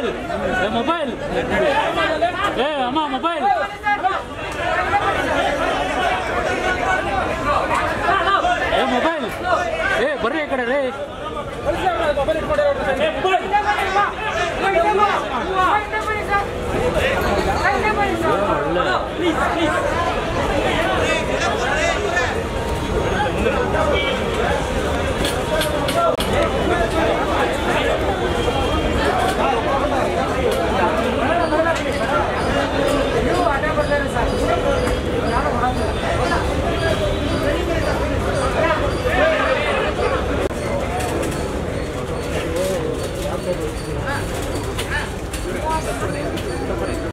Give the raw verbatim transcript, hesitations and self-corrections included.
Mobile ಏ mobile ಏ ಅಮ್ಮ ಮೊಬೈಲ್ ಏ ಮೊಬೈಲ್ ಏ ಬರ್ರಿ ಈ ಕಡೆ ರೀ Thank you.